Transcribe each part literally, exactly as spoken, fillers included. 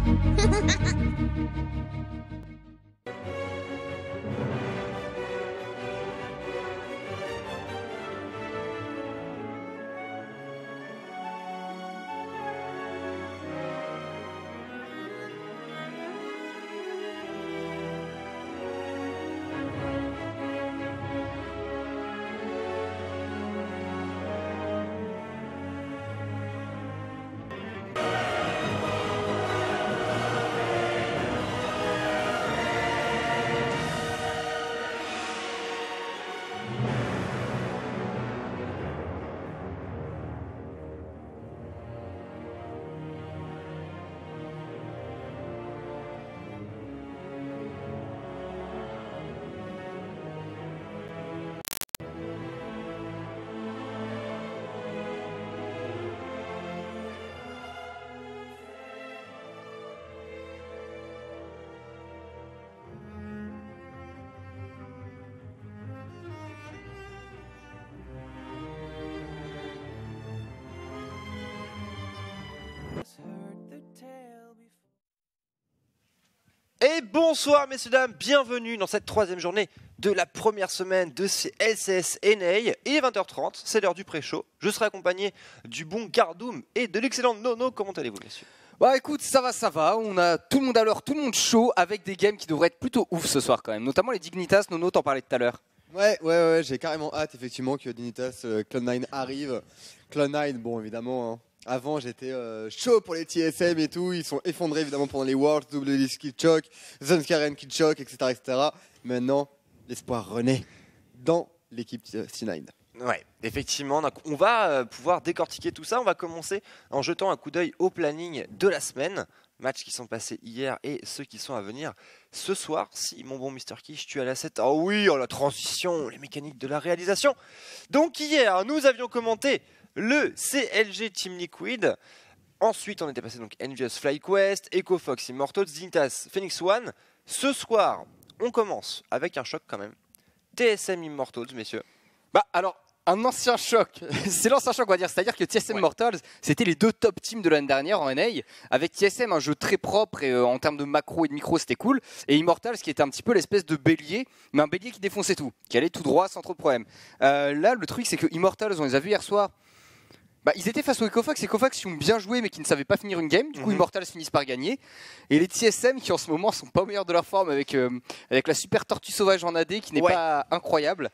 Et bonsoir messieurs dames, bienvenue dans cette troisième journée de la première semaine de ces L C S N A. Il est vingt heures trente, c'est l'heure du pré-show. Je serai accompagné du bon Gardoum et de l'excellent Nono. Comment allez-vous messieurs? Bah écoute, ça va, ça va. On a tout le monde à l'heure, tout le monde chaud, avec des games qui devraient être plutôt ouf ce soir quand même. Notamment les Dignitas, Nono t'en parlait tout à l'heure. Ouais, ouais, ouais, j'ai carrément hâte effectivement que Dignitas euh, Cloud nine arrive. Cloud nine, bon évidemment, hein. Avant j'étais euh, chaud pour les T S M et tout, ils sont effondrés évidemment pendant les Worlds, W D Skill Choke, Zanskaren Kill Choke, et cetera, et cetera. Maintenant, l'espoir renaît dans l'équipe C nine. Ouais, effectivement, on va pouvoir décortiquer tout ça. On va commencer en jetant un coup d'œil au planning de la semaine. Matchs qui sont passés hier et ceux qui sont à venir ce soir. Si mon bon Mister Kish, tu as la sept. Oh oui, oh la transition, les mécaniques de la réalisation. Donc hier, nous avions commenté le C L G Team Liquid. Ensuite, on était passé donc Envious FlyQuest, Echo Fox Immortals, Dignitas Phoenix One. Ce soir, on commence avec un choc quand même. T S M Immortals, messieurs. Bah alors, un ancien choc, c'est l'ancien choc on va dire, c'est-à-dire que T S M ouais. Immortals, c'était les deux top teams de l'année dernière en N A, avec T S M un jeu très propre et euh, en termes de macro et de micro c'était cool, et Immortals qui était un petit peu l'espèce de bélier, mais un bélier qui défonçait tout, qui allait tout droit sans trop de problème. Euh, là le truc c'est que Immortals, on les a vus hier soir, bah, ils étaient face aux Ecofox, Ecofox qui ont bien joué mais qui ne savaient pas finir une game, du coup mm-hmm. Immortals finissent par gagner, et les T S M qui en ce moment sont pas au meilleur de leur forme avec, euh, avec la super tortue sauvage en A D qui n'est ouais. pas incroyable.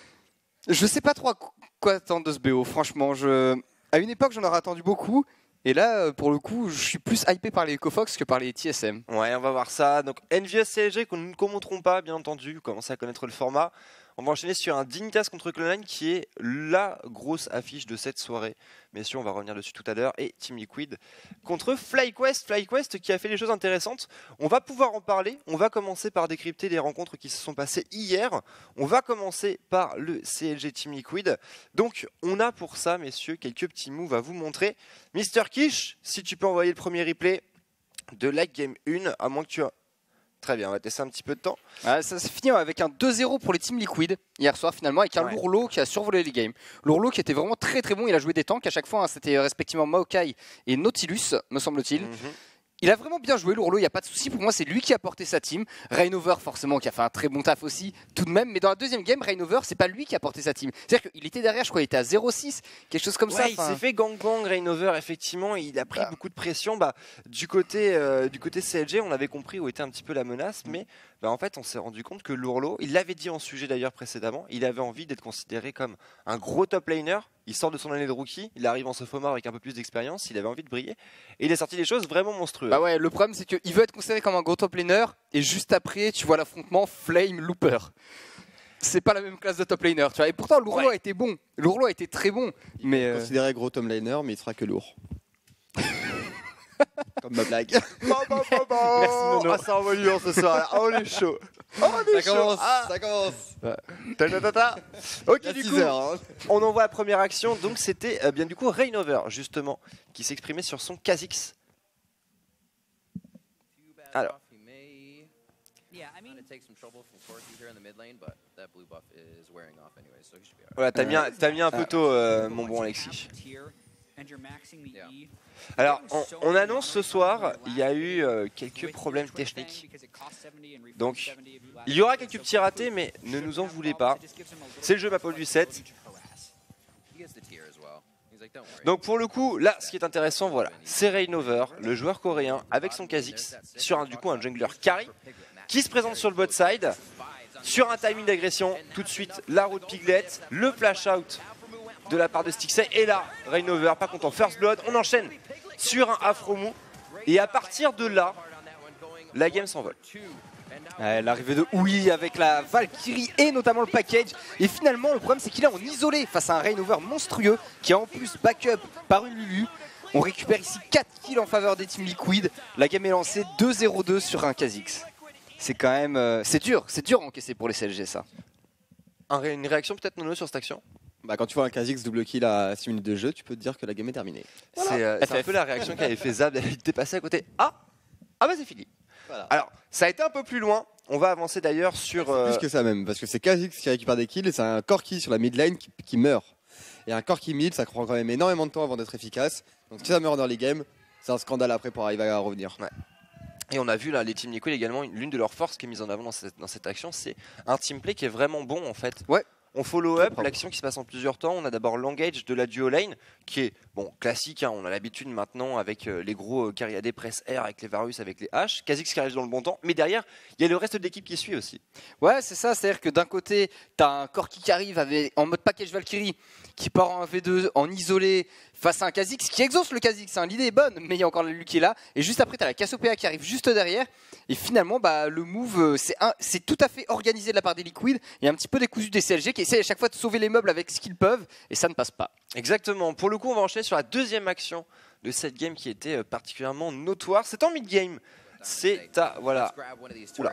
Je sais pas trop quoi attendre de ce B O, franchement. Je... À une époque, j'en aurais attendu beaucoup. Et là, pour le coup, je suis plus hypé par les Ecofox que par les T S M. Ouais, on va voir ça. Donc, Envious C L G, qu'on ne commenterons pas, bien entendu. Vous commencez à connaître le format. On va enchaîner sur un Dignitas contre Cloud nine qui est la grosse affiche de cette soirée. Messieurs, on va revenir dessus tout à l'heure. Et Team Liquid contre FlyQuest. FlyQuest qui a fait des choses intéressantes. On va pouvoir en parler. On va commencer par décrypter les rencontres qui se sont passées hier. On va commencer par le C L G Team Liquid. Donc, on a pour ça, messieurs, quelques petits moves à vous montrer. Mister Kish, si tu peux envoyer le premier replay de la Game un, à moins que tu... Très bien, on va tester un petit peu de temps. Ah, ça s'est fini avec un deux zéro pour les Team Liquid hier soir finalement, avec un ouais. Lourlo qui a survolé les games. Lourlo qui était vraiment très très bon, il a joué des tanks à chaque fois, hein, c'était respectivement Maokai et Nautilus, me semble-t-il. Mm-hmm. Il a vraiment bien joué Lourlo, il n'y a pas de souci. Pour moi, c'est lui qui a porté sa team. Rainover, forcément, qui a fait un très bon taf aussi, tout de même. Mais dans la deuxième game, Rainover, c'est pas lui qui a porté sa team. C'est-à-dire qu'il était derrière, je crois, il était à zéro six, quelque chose comme ouais, ça. Il s'est fait gang-gang, Rainover, effectivement. Il a pris bah. beaucoup de pression. Bah, du, côté, euh, du côté C L G, on avait compris où était un petit peu la menace. Mais bah, en fait, on s'est rendu compte que Lourlo, il l'avait dit en sujet d'ailleurs précédemment, il avait envie d'être considéré comme un gros top laner. Il sort de son année de rookie, il arrive en sophomore avec un peu plus d'expérience, il avait envie de briller. Et il a sorti des choses vraiment monstrueuses. Bah ouais, le problème c'est qu'il veut être considéré comme un gros top laner, et juste après, tu vois l'affrontement Flame Looper. C'est pas la même classe de top laner, tu vois. Et pourtant, Lourlo ouais. a été bon, Lourlo a été très bon. Il mais est euh... considéré gros top laner, mais il sera que lourd. Comme ma blague. Bon, bon, bon, bon. Merci Nono. Ah, ça envoie du ce soir. Oh, on est chaud. Oh, on est ça chaud. Commence, ah. Ça commence. Ta, ta, ta, ta. Ok, du coup, heures, hein. on envoie la première action. Donc, c'était euh, bien du coup Rainover, justement, qui s'exprimait sur son Kha'Zix. Alors. Voilà, t'as mis, t'as mis un peu tôt, euh, mon bon Alexis. Alors, on, on annonce ce soir, il y a eu euh, quelques problèmes techniques. Donc, il y aura quelques petits ratés, mais ne nous en voulez pas. C'est le jeu Maple du sept. Donc pour le coup, là, ce qui est intéressant, voilà, c'est Rainover, le joueur coréen, avec son Kha'Zix, sur un, du coup un jungler carry, qui se présente sur le bot side, sur un timing d'agression, tout de suite, la route Piglet, le flash out de la part de Stixxay, et là, Rainover, pas content, first blood, on enchaîne sur un Afromou, et à partir de là, la game s'envole. Ouais, l'arrivée de Oui avec la Valkyrie et notamment le package. Et finalement, le problème, c'est qu'il est en isolé face à un Rainover monstrueux qui est en plus backup par une Lulu. On récupère ici quatre kills en faveur des Team Liquid. La game est lancée deux zéro deux sur un Kha'Zix. C'est quand même... Euh, c'est dur, c'est dur à encaisser pour les C L G, ça. Un, une réaction peut-être, Nono, sur cette action? Bah, quand tu vois un Kha'Zix double kill à six minutes de jeu, tu peux te dire que la game est terminée. Voilà. C'est euh, un peu la réaction qu'avait fait Zab, elle était passée à côté. Ah, ah bah c'est fini. Voilà. Alors, ça a été un peu plus loin. On va avancer d'ailleurs sur... Euh... Plus que ça même, parce que c'est Kha'Zix qui récupère des kills et c'est un Corki sur la mid lane qui, qui meurt. Et un Corki mid, ça prend quand même énormément de temps avant d'être efficace. Donc si ça meurt dans les games, c'est un scandale après pour arriver à revenir. Ouais. Et on a vu là, les Team Liquid également, l'une de leurs forces qui est mise en avant dans cette, dans cette action, c'est un teamplay qui est vraiment bon en fait. Ouais. On follow up l'action qui se passe en plusieurs temps. On a d'abord l'engage de la duo lane qui est bon classique. Hein, on a l'habitude maintenant avec euh, les gros euh, carry A D press R, avec les Varus, avec les H. Kha'Zix qui arrive dans le bon temps. Mais derrière, il y a le reste de l'équipe qui suit aussi. Ouais, c'est ça. C'est-à-dire que d'un côté, tu as un Corki qui arrive avec, en mode package Valkyrie qui part en V deux en isolé face à un Kha'Zix qui exauce le Kha'Zix. Hein. L'idée est bonne, mais il y a encore lui qui est là. Et juste après, tu as la Cassiopeia qui arrive juste derrière. Et finalement, bah, le move, c'est tout à fait organisé de la part des Liquid. Il y a un petit peu décousu des C L G qui essayent à chaque fois de sauver les meubles avec ce qu'ils peuvent. Et ça ne passe pas. Exactement. Pour le coup, on va enchaîner sur la deuxième action de cette game qui était particulièrement notoire. C'est en mid-game. C'est à... Voilà. Oula.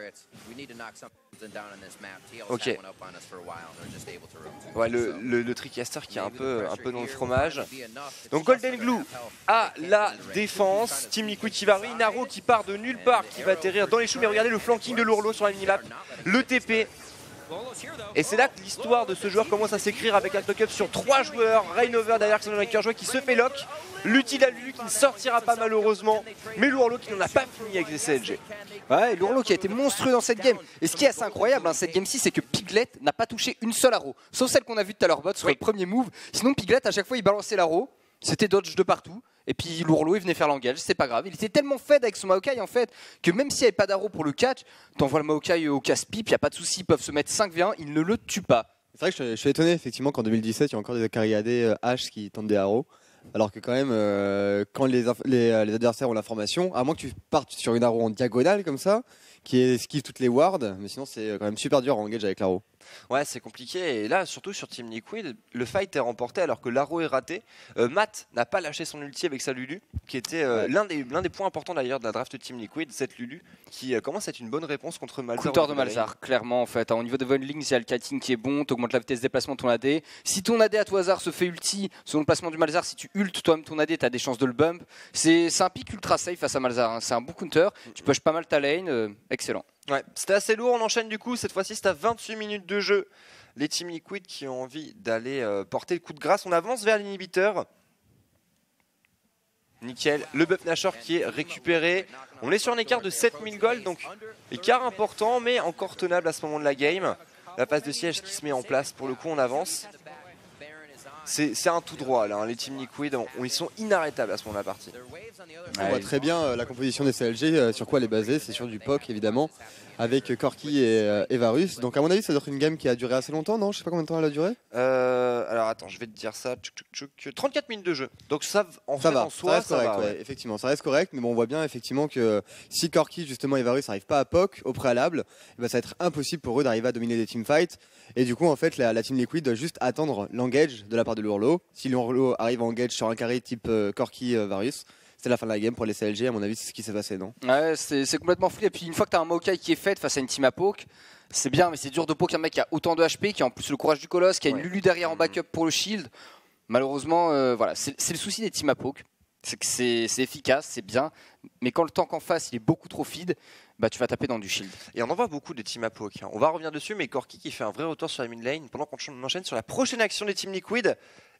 Ok. Ouais, le, le, le Tricaster qui est un peu, un peu dans le fromage. Donc Golden Glue à la défense. Team Liquid qui va Inaro qui part de nulle part, qui va atterrir dans les choux. Mais regardez le flanking de Lourlo sur la minimap. Le T P. Et c'est là que l'histoire de ce joueur commence à s'écrire avec un knock-up sur trois joueurs. Rainover derrière son joueur qui se fait lock. L'utile à Lulu qui ne sortira pas malheureusement. Mais Lourlo qui n'en a pas fini avec les C L G. Ouais, Lourlo qui a été monstrueux dans cette game. Et ce qui est assez incroyable dans hein, cette game-ci, c'est que Piglet n'a pas touché une seule arrow. Sauf celle qu'on a vue tout à l'heure bot sur oui. le premier move. Sinon Piglet à chaque fois il balançait l'arrow. C'était dodge de partout. Et puis Lourlo il venait faire l'engage, c'est pas grave. Il était tellement fed avec son Maokai en fait que même s'il n'y avait pas d'arrow pour le catch, t'envoies le Maokai au casse-pipe, il n'y a pas de souci, ils peuvent se mettre cinq v un, ils ne le tuent pas. C'est vrai que je, je suis étonné effectivement qu'en deux mille dix-sept il y a encore des carry A D euh, H qui tentent des arrows. Alors que quand même, euh, quand les, les, les adversaires ont l'information, à moins que tu partes sur une arrow en diagonale comme ça, qui esquive toutes les wards, mais sinon c'est quand même super dur à engage avec l'arrow. Ouais, c'est compliqué. Et là, surtout sur Team Liquid, le fight est remporté alors que l'arrow est raté. Euh, Matt n'a pas lâché son ulti avec sa Lulu, qui était euh, ouais. l'un des, l'un des points importants d'ailleurs de la draft Team Liquid, cette Lulu, qui euh, commence à être une bonne réponse contre Malzahar. Counter de Malzahar, clairement en fait. Au niveau de Vonling, il y a le cutting qui est bon, tu augmentes la vitesse de déplacement de ton A D. Si ton A D à tout hasard se fait ulti, selon le placement du Malzahar, si tu ultes toi-même ton A D, tu as des chances de le bump. C'est un pick ultra safe face à Malzahar, hein. C'est un bon counter, tu push pas mal ta lane, euh, excellent. Ouais, c'était assez lourd, on enchaîne du coup, cette fois-ci c'est à vingt-huit minutes de jeu. Les Team Liquid qui ont envie d'aller euh, porter le coup de grâce, on avance vers l'inhibiteur. Nickel, le buff Nashor qui est récupéré. On est sur un écart de sept mille gold, donc écart important mais encore tenable à ce moment de la game. La passe de siège qui se met en place, pour le coup on avance. C'est un tout droit là, hein. Les Team Liquid, on, ils sont inarrêtables à ce moment de la partie. On voit très bien euh, la composition des C L G, euh, sur quoi elle est basée, c'est sur du P O C évidemment, avec euh, Corki et, euh, et Varus. Donc à mon avis ça doit être une game qui a duré assez longtemps, non? Je sais pas combien de temps elle a duré. euh, Alors attends, je vais te dire ça, tchouk, tchouk, tchouk. trente-quatre minutes de jeu, donc ça en, ça fait, va, en soi ça reste ça correct, va, ouais. Ouais. Effectivement ça reste correct, mais bon on voit bien effectivement que si Corki justement et Varus n'arrivent pas à P O C au préalable, eh ben, ça va être impossible pour eux d'arriver à dominer des teamfights. Et du coup en fait la, la Team Liquid doit juste attendre l'engage de la part de Lourlo. Si Lourlo arrive à engage sur un carré type euh, Corki euh, Varus, c'est la fin de la game pour les C L G, à mon avis c'est ce qui s'est passé, non? Ouais, c'est complètement free. Et puis une fois que tu as un Maokai qui est fait face à une team à poke, c'est bien, mais c'est dur de poke un mec qui a autant de H P, qui a en plus le courage du colosse, qui a une ouais. Lulu derrière en backup pour le shield. Malheureusement, euh, voilà, c'est le souci des team à poke. C'est que c'est efficace, c'est bien, mais quand le tank en face il est beaucoup trop feed, bah tu vas taper dans du shield. Et on en voit beaucoup des team à poke, hein. On va revenir dessus, mais Corki qui fait un vrai retour sur la mid lane pendant qu'on enchaîne sur la prochaine action des Team Liquid.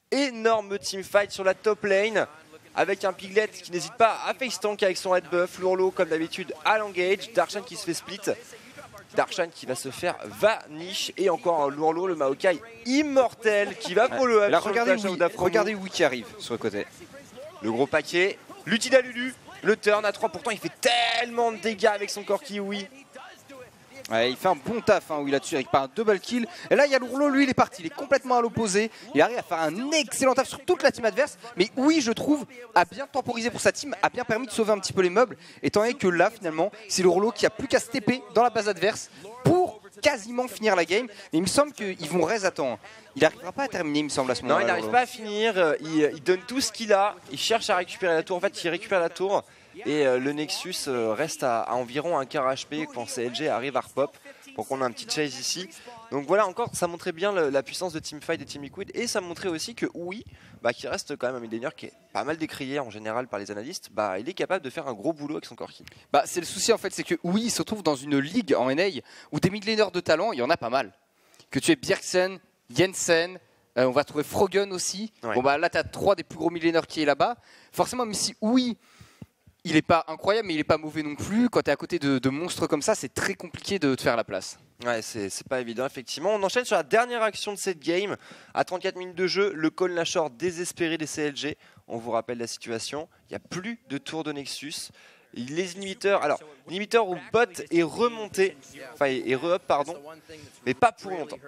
énorme teamfight sur la top lane avec un Piglet qui n'hésite pas à face tank avec son red buff. Lourlo comme d'habitude à l'engage. Darshan qui se fait split. Darshan qui va se faire vanish. Et encore un Lourlo, le Maokai immortel qui va pour le up. Là, sur regardez le flash Wii, out d'Afromo. regardez Wii qui arrive sur le côté. Le gros paquet. L'utile à Lulu. Le turn à trois. Pourtant, il fait tellement de dégâts avec son corps Kiwi. Ouais, il fait un bon taf hein, où il a tué avec par un double kill. Et là, il y a Lourlo, lui, il est parti. Il est complètement à l'opposé. Il arrive à faire un excellent taf sur toute la team adverse. Mais oui, je trouve, a bien temporisé pour sa team, a bien permis de sauver un petit peu les meubles. Étant donné que là, finalement, c'est Lourlo qui a plus qu'à se T P dans la base adverse pour quasiment finir la game. Et il me semble qu'ils vont raise à temps. Il n'arrivera pas à terminer, il me semble, à ce moment-là. Non, il n'arrive pas à finir. Il, il donne tout ce qu'il a. Il cherche à récupérer la tour. En fait, il récupère la tour. Et euh, le Nexus euh, reste à, à environ un quart H P quand C L G arrive à repop. Donc on a un petit chase ici. Donc voilà, encore, ça montrait bien le, la puissance de Teamfight et Team Liquid. Et ça montrait aussi que oui, bah, qui reste quand même un midlaner qui est pas mal décrié en général par les analystes, bah, il est capable de faire un gros boulot avec son core kill. Bah, c'est le souci en fait, c'est que oui, il se retrouve dans une ligue en N A où des midlaners de talent, il y en a pas mal. Que tu aies Bjergsen, Jensen, euh, on va trouver Froggen aussi. Ouais. Bon bah là, tu as trois des plus gros midlaners qui est là-bas. Forcément, même si oui, il n'est pas incroyable, mais il n'est pas mauvais non plus. Quand tu es à côté de, de monstres comme ça, c'est très compliqué de te faire la place. Ouais, c'est pas évident, effectivement. On enchaîne sur la dernière action de cette game. À trente-quatre minutes de jeu, le call Nashor désespéré des C L G. On vous rappelle la situation. Il n'y a plus de tour de Nexus. Les inhibiteurs, alors, l'inhibiteur au bot est remonté, enfin, est re-up, pardon, mais pas pour longtemps.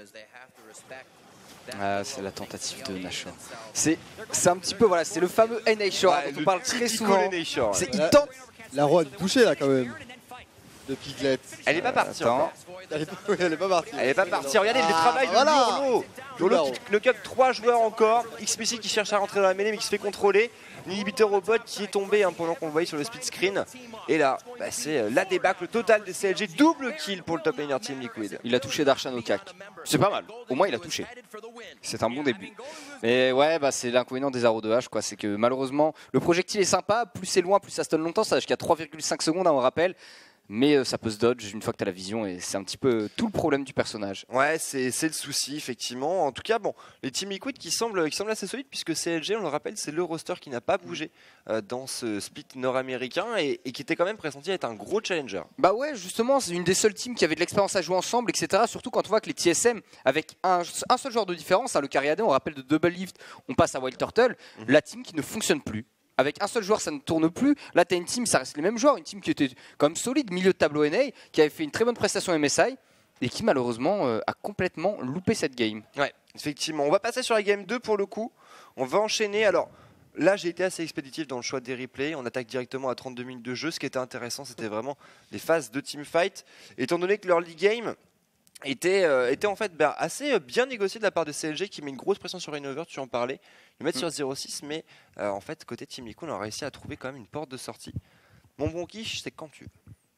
Ah, c'est la tentative de Nashor. C'est un petit peu, voilà, c'est le fameux N A Shore Ouais, dont on le parle très typico souvent. N A Shore, C'est- ouais. Il tente. La roue a touché là quand même. De Piglet. Elle est pas partie Attends. encore. Elle est pas, oui, elle est pas partie. Elle est pas partie. Regardez le Ah, travail de voilà. Lourlo. Lourlo qui knock up trois joueurs encore. X P C qui cherche à rentrer dans la mêlée mais qui se fait contrôler. L'inhibiteur au bot qui est tombé hein, pendant qu'on le voyait sur le split screen. Et là, bah, c'est euh, la débâcle totale des C L G. Double kill pour le top laner Team Liquid. Il a touché Darshan au cac. C'est pas mal. Au moins, il a touché. C'est un bon début. Mais ouais, bah, c'est l'inconvénient des arrows de hache, quoi. C'est que malheureusement, le projectile est sympa. Plus c'est loin, plus ça stun longtemps. Ça va jusqu'à trois virgule cinq secondes, hein, on rappelle. Mais euh, ça peut se dodge une fois que tu as la vision. Et c'est un petit peu tout le problème du personnage. Ouais, c'est le souci, effectivement. En tout cas, bon, les Team Liquid qui semblent, qui semblent assez solides, puisque C L G, on le rappelle, c'est le roster qui n'a pas bougé euh, dans ce split nord-américain et, et qui était quand même pressenti à être un gros challenger. Bah ouais, justement, c'est une des seules teams qui avait de l'expérience à jouer ensemble, et cetera. Surtout quand on voit que les T S M, avec un, un seul joueur de différence, hein, le Cariade, on rappelle de Double Lift, on passe à Wild Turtle, Mhm. la team qui ne fonctionne plus. Avec un seul joueur, ça ne tourne plus. Là, tu as une team, ça reste les mêmes joueurs. Une team qui était quand même solide, milieu de tableau N A, qui avait fait une très bonne prestation M S I, et qui malheureusement euh, a complètement loupé cette game. Ouais, effectivement. On va passer sur la game deux pour le coup. On va enchaîner. Alors là, j'ai été assez expéditif dans le choix des replays. On attaque directement à trente-deux minutes de jeu. Ce qui était intéressant, c'était vraiment les phases de teamfight. Étant donné que l'early game était, euh, était en fait bah, assez bien négocié de la part de C L G qui met une grosse pression sur Rainover, tu en parlais. Ils mettent Mm. sur zéro six, mais euh, en fait, côté Team Liquid, on a réussi à trouver quand même une porte de sortie. Mon bon quiche, c'est quand tu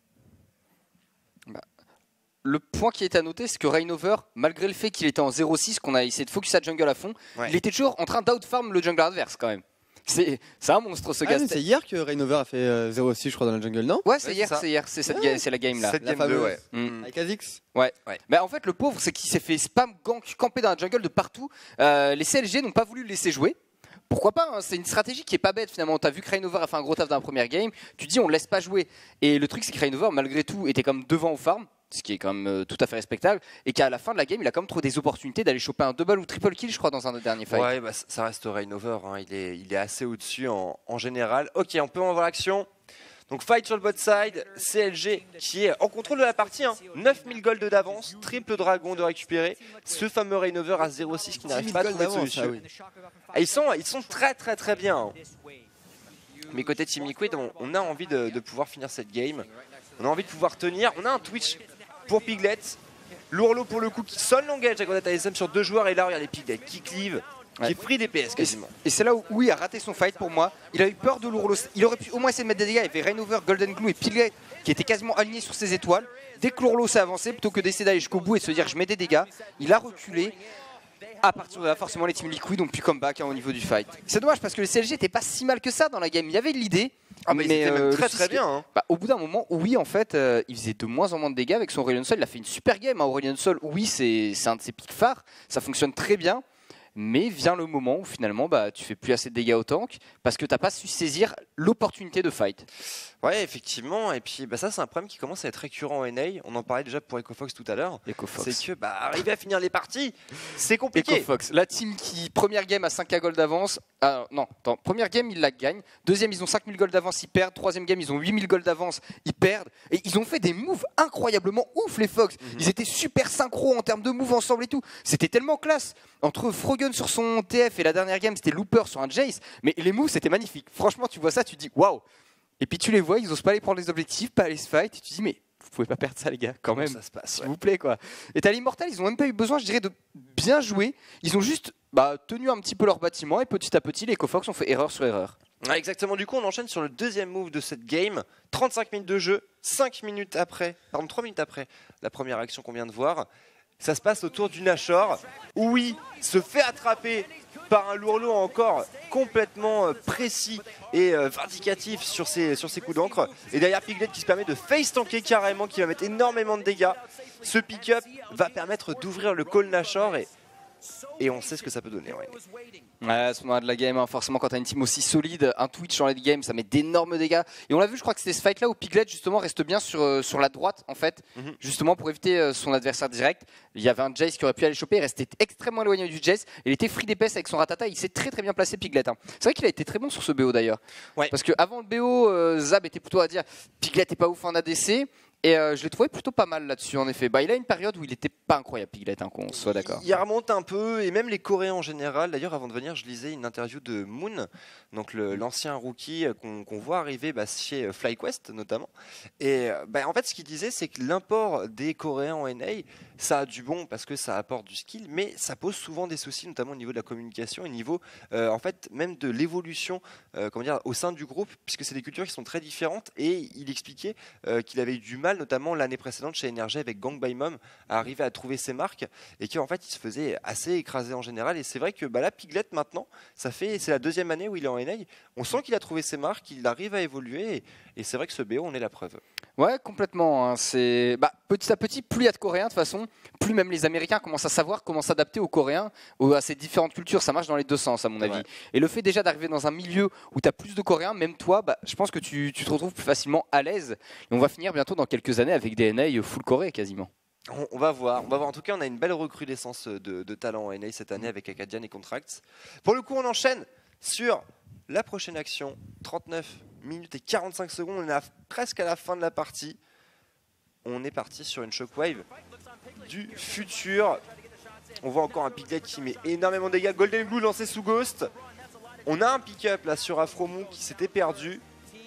veux. Le point qui est à noter, c'est que Rainover, malgré le fait qu'il était en zéro six, qu'on a essayé de focus à jungle à fond, Ouais. il était toujours en train d'outfarm le jungler adverse quand même. C'est c'est un monstre ce Ah, gars. mais c'est hier que Rainover a fait euh, zéro six je crois dans la jungle, non? Ouais, c'est Ouais, hier, c'est ça. c'est hier, c'est cette ga- c'est la game là. Cette La game deux, fameuse. ouais. Mm. Avec Azix. Ouais. Ouais. Mais en fait, le pauvre, c'est qu'il s'est fait spam gank, camper dans la jungle de partout. Euh, les C L G n'ont pas voulu le laisser jouer. Pourquoi pas hein, c'est une stratégie qui est pas bête finalement. T'as vu que Rainover a fait un gros taf dans la première game. Tu dis on le laisse pas jouer. Et le truc c'est que Rainover malgré tout était comme devant au farm, ce qui est quand même euh, tout à fait respectable. Et qu'à la fin de la game il a quand même trouvé des opportunités d'aller choper un double ou triple kill je crois dans un des derniers fights. Ouais, bah, ça ça reste Rainover. Hein. Il, est, il est assez au-dessus en, en général. Ok, on peut en voir l'action. Donc fight sur le bot side, C L G qui est en contrôle de la partie, hein. neuf mille gold d'avance, triple dragon de récupérer, ce fameux Rainover à zéro six qui n'arrive pas à trouver de solution. Ah, ils, sont, ils sont très très très bien. Hein. Mais côté Team Liquid, on, on a envie de, de pouvoir finir cette game, on a envie de pouvoir tenir, on a un Twitch pour Piglet, Lourlo pour le coup qui sonne l'engage avec Grenade A S M sur deux joueurs et là il y a les Piglets qui cleave, Ouais. qui est free D P S quasiment. Et c'est là où oui, il a raté son fight pour moi. Il a eu peur de Lourlo. Il aurait pu au moins essayer de mettre des dégâts. Il y avait Rainover, Golden Glue et Piglet qui étaient quasiment alignés sur ses étoiles. Dès que Lourlo s'est avancé, plutôt que d'essayer d'aller jusqu'au bout et de se dire je mets des dégâts, il a reculé. À partir de là, forcément, les Team Liquid ont pu comeback hein, au niveau du fight. C'est dommage parce que le C L G n'était pas si mal que ça dans la game. Il y avait l'idée. Ah mais, ils étaient même euh, très le très souci, bien. Hein. bah, au bout d'un moment, oui, en fait, euh, il faisait de moins en moins de dégâts avec son Aurelion Sol. Il a fait une super game. Hein. Aurelion Sol, oui, c'est c'est un de ses pics phares. Ça fonctionne très bien. mais vient le moment où finalement bah, tu fais plus assez de dégâts au tank parce que tu n'as pas su saisir l'opportunité de fight. Ouais, effectivement, et puis bah, ça c'est un problème qui commence à être récurrent en N A, on en parlait déjà pour EcoFox tout à l'heure, EcoFox. c'est que bah, arriver à finir les parties, c'est compliqué. EcoFox, la team qui, première game a cinq K gold d'avance, ah, non, attends, première game ils la gagnent, deuxième ils ont cinq mille gold d'avance, ils perdent, troisième game ils ont huit mille gold d'avance, ils perdent, et ils ont fait des moves incroyablement ouf les Fox, mm-hmm. Ils étaient super synchro en termes de moves ensemble et tout, c'était tellement classe, entre Froggen sur son T F et la dernière game c'était Looper sur un Jace, mais les moves c'était magnifique, franchement tu vois ça, tu dis waouh. Et puis tu les vois, ils osent pas aller prendre les objectifs, pas aller se fight, et tu dis mais vous pouvez pas perdre ça les gars, quand même, ça se passe, s'il ouais. vous plaît quoi. Et t'as l'Immortal, ils ont même pas eu besoin, je dirais, de bien jouer, ils ont juste bah, tenu un petit peu leur bâtiment et petit à petit les EcoFox ont fait erreur sur erreur. Ouais, exactement, du coup on enchaîne sur le deuxième move de cette game, trente-cinq minutes de jeu, cinq minutes après, pardon trois minutes après la première action qu'on vient de voir. Ça se passe autour du Nashor, où oui, se fait attraper par un lourd lot encore complètement précis et vindicatif sur ses, sur ses coups d'encre. Et derrière Piglet qui se permet de face tanker carrément, qui va mettre énormément de dégâts. Ce pick-up va permettre d'ouvrir le call Nashor et, et on sait ce que ça peut donner. Ouais. Ouais, à ce moment de la game, hein, forcément quand t'as une team aussi solide, un Twitch en late game, ça met d'énormes dégâts. Et on l'a vu, je crois que c'était ce fight là où Piglet justement reste bien sur, euh, sur la droite en fait, mm-hmm. justement pour éviter euh, son adversaire direct. Il y avait un Jace qui aurait pu aller choper, il restait extrêmement éloigné du Jace. Il était free D P S avec son Ratata, il s'est très très bien placé Piglet. Hein. C'est vrai qu'il a été très bon sur ce B O d'ailleurs. Ouais. Parce qu'avant le B O, euh, Zab était plutôt à dire Piglet est pas ouf en A D C. Et euh, je l'ai trouvé plutôt pas mal là-dessus en effet. Bah, il a une période où il était pas incroyable Piglet, hein, qu'on soit d'accord. Il remonte un peu et même les Coréens en général. D'ailleurs avant de venir je lisais une interview de Moon, donc le, l'ancien rookie qu'on, qu'on voit arriver bah, chez FlyQuest notamment. Et bah, en fait ce qu'il disait c'est que l'import des Coréens en N A, ça a du bon parce que ça apporte du skill, mais ça pose souvent des soucis notamment au niveau de la communication et au niveau euh, en fait même de l'évolution euh, comment dire, au sein du groupe, puisque c'est des cultures qui sont très différentes. Et il expliquait euh, qu'il avait eu du mal notamment l'année précédente chez N R G avec Gang by Mom à arriver à trouver ses marques et qu'en fait il se faisait assez écraser en général. Et c'est vrai que bah, là Piglet maintenant ça fait c'est la deuxième année où il est en N A, on sent qu'il a trouvé ses marques, qu'il arrive à évoluer et, et c'est vrai que ce B O on est la preuve. Ouais, complètement. Hein. C'est bah, petit à petit, plus il y a de Coréens de toute façon, plus même les Américains commencent à savoir comment s'adapter aux Coréens, à ces différentes cultures. Ça marche dans les deux sens à mon avis. Ouais. Et le fait déjà d'arriver dans un milieu où tu as plus de Coréens, même toi, bah, je pense que tu, tu te retrouves plus facilement à l'aise. Et on va finir bientôt dans quelques années avec des N A full Corée quasiment. On, on va voir, on va voir. En tout cas, on a une belle recrudescence de, de talent en N A cette année avec Acadian et Contracts. Pour le coup, on enchaîne sur la prochaine action, trente-neuf minutes et quarante-cinq secondes, on est à, presque à la fin de la partie. On est parti sur une Shockwave du futur. On voit encore un Piglet qui met énormément de dégâts. Golden Glue lancé sous Ghost. On a un pick-up là sur Afromou qui s'était perdu.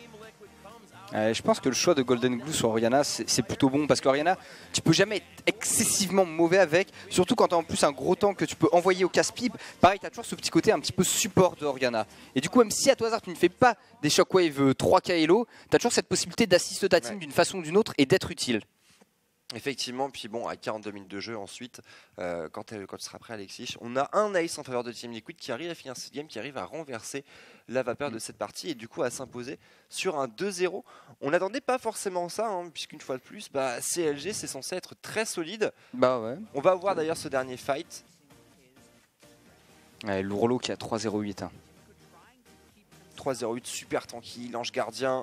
Euh, je pense que le choix de Golden Glue sur Orianna c'est, c'est plutôt bon parce qu'Orianna tu peux jamais être excessivement mauvais avec, surtout quand tu as en plus un gros tank que tu peux envoyer au casse-pipe. Pareil, tu as toujours ce petit côté un petit peu support de Orianna. Et du coup, même si à tout hasard tu ne fais pas des Shockwave trois K Elo, tu as toujours cette possibilité d'assister ta team ouais. d'une façon ou d'une autre et d'être utile. Effectivement, puis bon, à quarante-deux minutes de jeu ensuite, euh, quand, elle, quand tu seras prêt Alexis, on a un ace en faveur de Team Liquid qui arrive à finir cette game, qui arrive à renverser la vapeur de cette partie et du coup à s'imposer sur un deux zéro. On n'attendait pas forcément ça, hein, puisqu'une fois de plus, bah, C L G c'est censé être très solide. Bah ouais. On va voir d'ailleurs ce dernier fight. Ouais, Lourlo qui a trois zéro huit. Hein. trois zéro huit, super tranquille, Ange Gardien.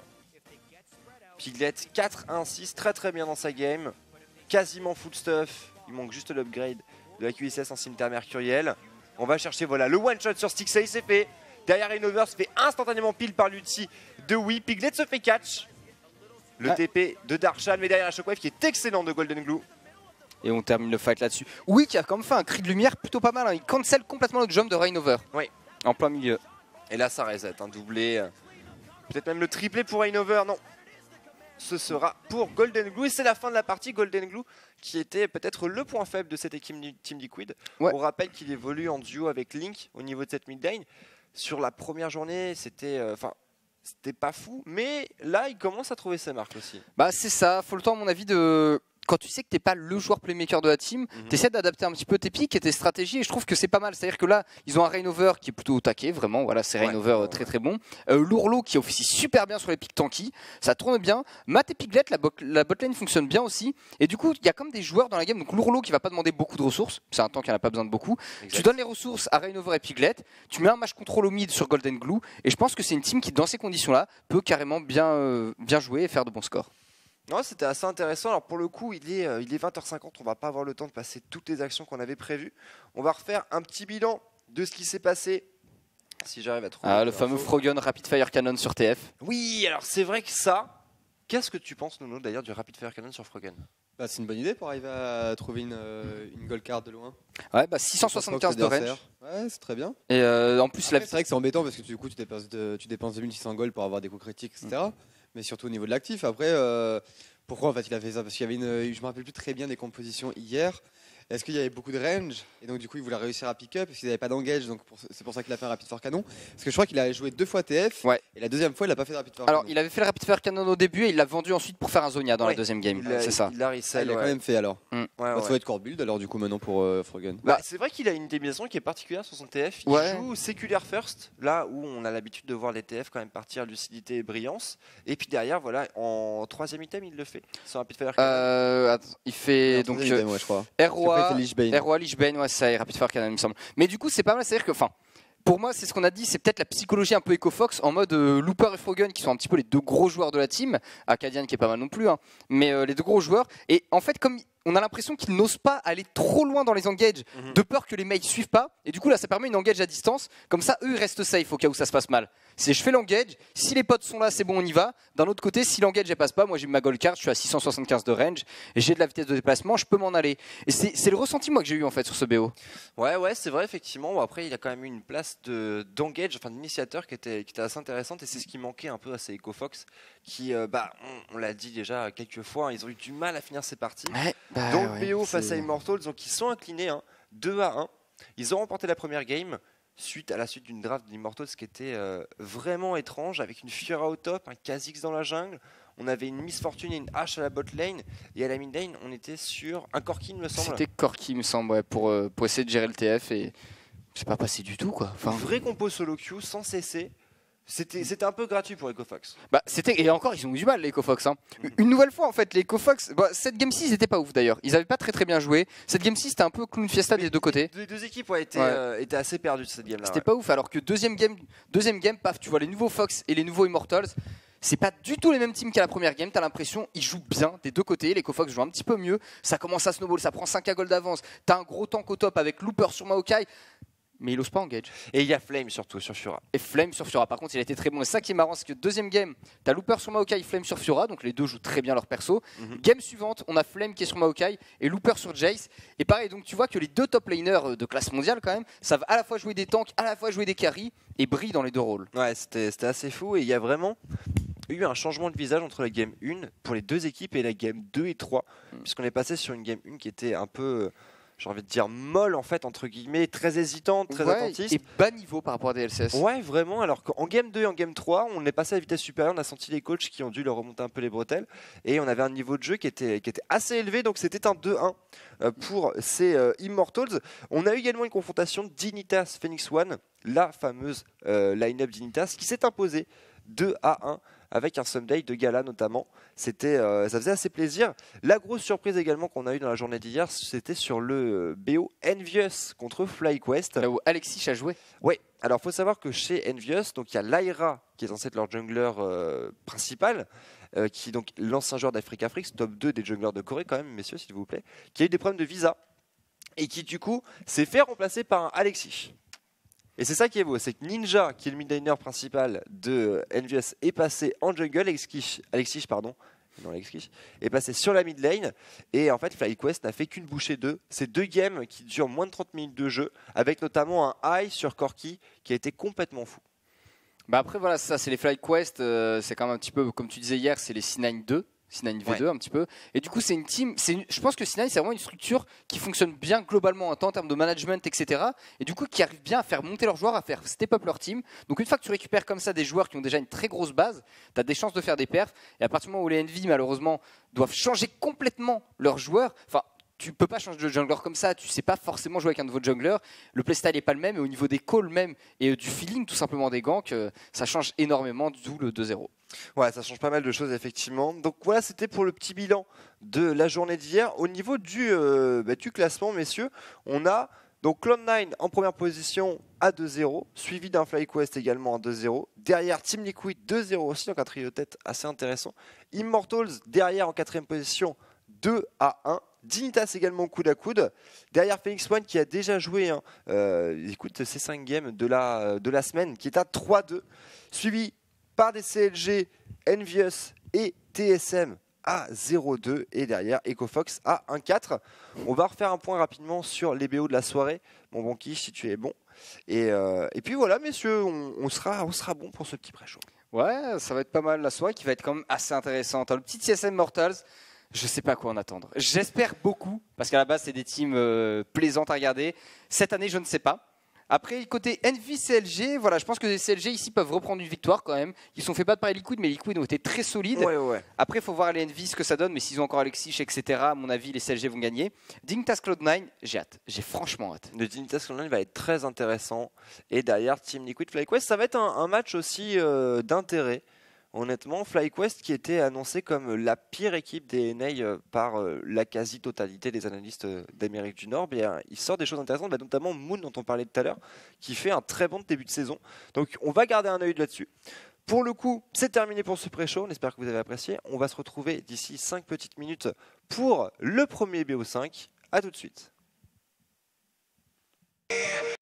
Piglet quatre un six, très très bien dans sa game. Quasiment full stuff, il manque juste l'upgrade de la Q S S en cimetière mercuriel. On va chercher voilà le one shot sur Stixxay, c'est fait. Derrière Rainover se fait instantanément pile par l'ulti de Wii. Piglet se fait catch. Le ouais. T P de Darshan, mais derrière la Shockwave qui est excellent de Golden Glue. Et on termine le fight là-dessus. Oui, qui a quand même fait un cri de lumière plutôt pas mal. Hein. Il cancel complètement le jump de Rainover. Oui. En plein milieu. Et là ça reset, un doublé. Peut-être même le triplé pour Rainover, non. Ce sera pour Golden Glue et c'est la fin de la partie. Golden Glue qui était peut-être le point faible de cette équipe Team Liquid. Ouais. On rappelle qu'il évolue en duo avec Link au niveau de cette mid lane. Sur la première journée, c'était, enfin, euh, c'était pas fou, mais là, il commence à trouver ses marques aussi. Bah c'est ça. Faut le temps à mon avis de quand tu sais que t'es pas le joueur playmaker de la team, Mhm. tu essaies d'adapter un petit peu tes pics et tes stratégies, et je trouve que c'est pas mal. C'est-à-dire que là, ils ont un Rainover qui est plutôt au taquet, vraiment. Voilà, c'est Ouais, Rainover euh, ouais, très très bon. Euh, Lourlo qui officie super bien sur les pics tanky, ça tourne bien. Matt et Piglet, la, bot la botlane fonctionne bien aussi. Et du coup, il y a comme des joueurs dans la game. Donc Lourlo qui va pas demander beaucoup de ressources, c'est un tank qui en a pas besoin de beaucoup. Exact. Tu donnes les ressources à Rainover et Piglet, tu mets un match control au mid sur Golden Glue, et je pense que c'est une team qui, dans ces conditions-là, peut carrément bien, euh, bien jouer et faire de bons scores. Non, c'était assez intéressant. Alors pour le coup, il est, euh, il est vingt heures cinquante, on va pas avoir le temps de passer toutes les actions qu'on avait prévues. On va refaire un petit bilan de ce qui s'est passé. Si j'arrive à trouver. Ah, le l'info. fameux Frogun Rapid Fire Cannon sur T F. Oui, alors c'est vrai que ça. Qu'est-ce que tu penses, Nono, d'ailleurs, du Rapid Fire Cannon sur Froggen? Bah, c'est une bonne idée pour arriver à trouver une, euh, une gold card de loin. Ouais, bah six cent soixante-quinze de range. Ouais, c'est très bien. Et euh, en plus, Après, la... c'est vrai que c'est embêtant parce que du coup, tu dépenses, de, tu dépenses deux mille six cents gold pour avoir des coups critiques, et cetera. Mais surtout au niveau de l'actif. Après, euh, pourquoi en fait il a fait ça? Parce qu'il y avait une, je me rappelle plus très bien des compositions hier. Est-ce qu'il y avait beaucoup de range et donc du coup il voulait réussir à pick up parce qu'il n'avait pas d'engage, donc pour- c'est pour ça qu'il a fait un rapid fire canon. Parce que je crois qu'il a joué deux fois T F Ouais. et la deuxième fois il a pas fait de rapid fire Alors, canon. il avait fait le Rapid Fire Cannon au début et il l'a vendu ensuite pour faire un Zonia dans Ouais, la deuxième game. Il l'a- C'est ça. Il l'a Ah, resell, il l'a ouais. quand même fait alors. Ouais, Bah, ouais. ça va être core build alors du coup maintenant pour euh, Froggen. Bah, c'est vrai qu'il a une démission qui est particulière sur son T F. Il Ouais. joue séculaire first, là où on a l'habitude de voir les T F quand même partir lucidité et brillance. Et puis derrière, voilà, en troisième item, il le fait. Sur Rapid Fire Cannon. Euh, attends, il fait donc Troisième euh, item, ouais, je crois. R Après, il O A, fait Lich Bane. R O A, Lich Bane, ouais, c'est ça, et Rapid Fire Cannon, il me semble. Mais du coup, c'est pas mal, c'est-à-dire que, enfin, pour moi, c'est ce qu'on a dit, c'est peut-être la psychologie un peu EcoFox en mode euh, Looper et Froggen qui sont un petit peu les deux gros joueurs de la team. Acadian qui est pas mal non plus, hein, mais euh, les deux gros joueurs. Et en fait, comme on a l'impression qu'ils n'osent pas aller trop loin dans les engages, Mhm. de peur que les mates suivent pas. Et du coup, là, ça permet une engage à distance. Comme ça, eux, ils restent safe au cas où ça se passe mal. C'est je fais l'engage, si les potes sont là, c'est bon, on y va. D'un autre côté, si l'engage ne passe pas, moi j'ai ma gold card, je suis à six cent soixante-quinze de range, et j'ai de la vitesse de déplacement, je peux m'en aller. Et c'est c'est le ressenti moi que j'ai eu en fait sur ce B O. Ouais, ouais, c'est vrai, effectivement. Bon, après, il a quand même eu une place de- d'engage, enfin d'initiateur qui était, qui était assez intéressante. Et c'est ce qui manquait un peu à ces EcoFox, qui, euh, bah, on, on l'a dit déjà quelques fois, hein, ils ont eu du mal à finir ces parties. Ouais, bah, Dans ouais, le B O face c'est- à Immortals, donc ils sont inclinés hein, deux à un. Ils ont remporté la première game suite à la suite d'une draft d'Immortals qui était euh, vraiment étrange, avec une Fiora au top, un Kha'Zix dans la jungle. On avait une Miss Fortune et une Ashe à la bot lane. Et à la mid lane, on était sur un Corki, il me semble. C'était Corki, il me semble, ouais, pour, euh, pour essayer de gérer le T F et c'est pas passé du tout quoi. Un Enfin, vrai compo solo queue sans cesser. C'était c'était un peu gratuit pour EcoFox. bah, c'était et encore ils ont eu du mal les EcoFox. Hein. Mhm. Une nouvelle fois en fait les EcoFox, bah, cette game six n'était pas ouf d'ailleurs. Ils avaient pas très très bien joué. Cette game six c'était un peu clown fiesta des deux côtés. Les deux équipes ont été, Ouais. euh, étaient assez perdues cette game-là. C'était ouais. pas ouf alors que deuxième game, deuxième game, paf, tu vois les nouveaux Fox et les nouveaux Immortals. C'est pas du tout les mêmes teams qu'à la première game. T'as l'impression ils jouent bien des deux côtés. Les EcoFox jouent un petit peu mieux. Ça commence à snowball, ça prend cinq à gold d'avance. T'as un gros tank au top avec Looper sur Maokai. Mais il ose pas engage. Et il y a Flame surtout sur Fiora. Et Flame sur Fiora. Par contre, il a été très bon. Et ça qui est marrant, c'est que deuxième game, t'as Looper sur Maokai, Flame sur Fiora. Donc les deux jouent très bien leur perso. Mhm. Game suivante, on a Flame qui est sur Maokai et Looper sur Jace. Et pareil, donc tu vois que les deux top laners de classe mondiale, quand même, savent à la fois jouer des tanks, à la fois jouer des carries et brillent dans les deux rôles. Ouais, c'était c'était assez fou. Et il y a vraiment eu un changement de visage entre la game un pour les deux équipes et la game deux et trois. Mm. Puisqu'on est passé sur une game un qui était un peu, j'ai envie de dire, molle en fait, entre guillemets, très hésitante, très Ouais, attentiste. et bas niveau par rapport à D L C S. Ouais, vraiment. Alors qu'en game deux et en game trois, on est passé à vitesse supérieure. On a senti les coachs qui ont dû leur remonter un peu les bretelles. Et on avait un niveau de jeu qui était, qui était assez élevé. Donc c'était un deux un euh, pour ces euh, Immortals. On a eu également une confrontation Dignitas Phoenix One, la fameuse euh, line-up Dignitas, qui s'est imposée deux à un avec un Sunday de gala notamment. C'était, euh, ça faisait assez plaisir. La grosse surprise également qu'on a eu dans la journée d'hier, c'était sur le euh, B O Envious contre FlyQuest. Là où Alexis a joué. Oui, alors faut savoir que chez Envious, donc il y a Lyra qui est censé être leur jungler euh, principal, euh, qui est donc l'ancien joueur d'Africa Frix, top deux des junglers de Corée quand même, messieurs s'il vous plaît, qui a eu des problèmes de visa et qui du coup s'est fait remplacer par un Alexis. Et c'est ça qui est beau, c'est que Ninja, qui est le midlaner principal de Envious, est passé en jungle, Alexis, Alexis pardon, non Alexis, est passé sur la mid lane, et en fait FlyQuest n'a fait qu'une bouchée d'eux. C'est deux games qui durent moins de trente minutes de jeu, avec notamment un high sur Corki qui a été complètement fou. Bah après voilà, ça c'est les FlyQuest, euh, c'est quand même un petit peu comme tu disais hier, c'est les C neuf deux. C neuf V deux un petit peu. Et du coup, c'est une team. C'est une- je pense que C neuf c'est vraiment une structure qui fonctionne bien globalement en termes de management, et cetera. Et du coup, qui arrive bien à faire monter leurs joueurs, à faire step up leur team. Donc une fois que tu récupères comme ça des joueurs qui ont déjà une très grosse base, tu as des chances de faire des perfs. Et à partir du moment où les Envy, malheureusement, doivent changer complètement leurs joueurs, enfin, tu peux pas changer de jungler comme ça, tu sais pas forcément jouer avec un nouveau jungler, le playstyle est pas le même, et au niveau des calls même, et euh, du feeling tout simplement des ganks, euh, ça change énormément, d'où le deux zéro. Ouais, ça change pas mal de choses effectivement. Donc voilà, c'était pour le petit bilan de la journée d'hier. Au niveau du, euh, bah, du classement, messieurs, on a donc Cloud nine en première position à deux zéro, suivi d'un FlyQuest également à deux zéro. Derrière Team Liquid deux zéro aussi, donc un trio de tête assez intéressant. Immortals derrière en quatrième position deux à un. Dignitas également coude à coude. Derrière Phoenix One qui a déjà joué hein, euh, écoute, ces cinq games de la, de la semaine, qui est à trois deux. Suivi par des C L G, Envious et T S M à zéro deux et derrière EcoFox à un quatre. On va refaire un point rapidement sur les B O de la soirée. Mon bon Quiche, si tu es bon. Et, euh, et puis voilà, messieurs, on, on, sera, on sera bon pour ce petit pré-show. Ouais, ça va être pas mal la soirée qui va être quand même assez intéressante. Le petit T S M Mortals, je sais pas quoi en attendre. J'espère beaucoup, parce qu'à la base, c'est des teams euh, plaisantes à regarder. Cette année, je ne sais pas. Après, côté Envy C L G, voilà, je pense que les C L G ici peuvent reprendre une victoire quand même. Ils sont fait battre par les Liquid, mais les Liquid ont été très solides. Ouais, ouais. Après, il faut voir les Envy ce que ça donne, mais s'ils ont encore Alexis, et cetera, à mon avis, les C L G vont gagner. Dignitas Cloud nine, j'ai hâte. J'ai franchement hâte. Le Dignitas Cloud nine va être très intéressant. Et derrière, Team Liquid FlyQuest, ça va être un, un match aussi euh, d'intérêt. Honnêtement, FlyQuest qui était annoncé comme la pire équipe des N A par euh, la quasi-totalité des analystes euh, d'Amérique du Nord, bien, il sort des choses intéressantes, bah, notamment Moon dont on parlait tout à l'heure, qui fait un très bon début de saison. Donc on va garder un œil là-dessus. Pour le coup, c'est terminé pour ce pré-show, on espère que vous avez apprécié. On va se retrouver d'ici cinq petites minutes pour le premier B O cinq. A tout de suite.